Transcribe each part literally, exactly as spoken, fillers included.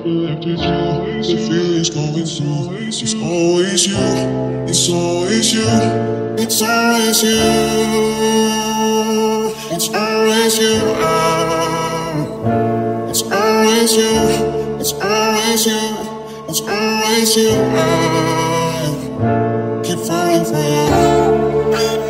nothing left with you. The feeling's going through. It's always you. It's always you. It's always you. It's always you. Oh. It's always you. It's always you. It's always you. Oh. Keep falling for you.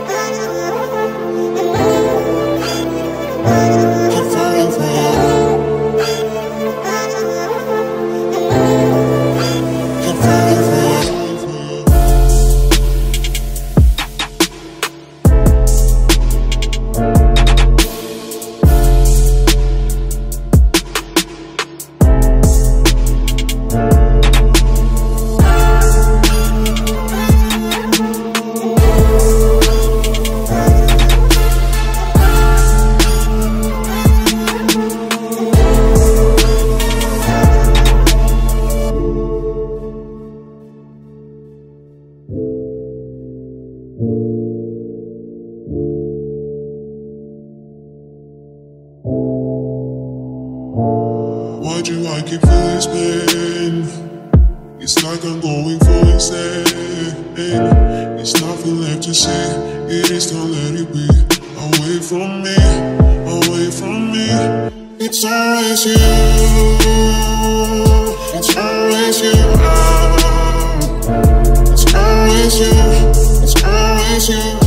Why do I keep feeling this pain? It's like I'm going for insane. It's nothing left to say. It is time, let it be. Away from me, away from me. It's always you. It's always you. Oh. It's always you. It's always you.